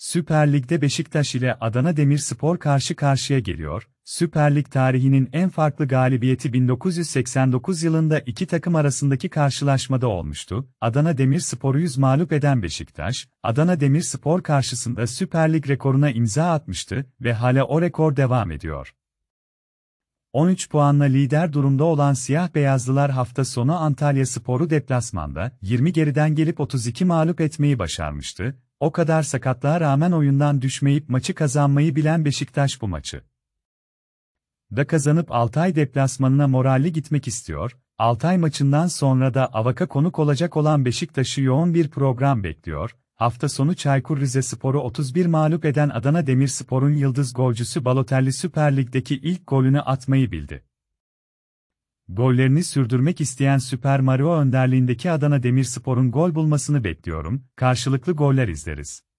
Süper Lig'de Beşiktaş ile Adana Demirspor karşı karşıya geliyor. Süper Lig tarihinin en farklı galibiyeti 1989 yılında iki takım arasındaki karşılaşmada olmuştu. Adana Demirspor'u 100 mağlup eden Beşiktaş, Adana Demirspor karşısında Süper Lig rekoruna imza atmıştı ve hala o rekor devam ediyor. 13 puanla lider durumda olan siyah-beyazlılar hafta sonu Antalyaspor'u deplasmanda 20 geriden gelip 32 mağlup etmeyi başarmıştı. O kadar sakatlığa rağmen oyundan düşmeyip maçı kazanmayı bilen Beşiktaş bu maçı da kazanıp Altay deplasmanına moralli gitmek istiyor. Altay maçından sonra da AVAK'a konuk olacak olan Beşiktaş'ı yoğun bir program bekliyor. Hafta sonu Çaykur Rizespor'u 31 mağlup eden Adana Demirspor'un yıldız golcüsü Balotelli Süper Lig'deki ilk golünü atmayı bildi. Gollerini sürdürmek isteyen Süper Mario önderliğindeki Adana Demirspor'un gol bulmasını bekliyorum, karşılıklı goller izleriz.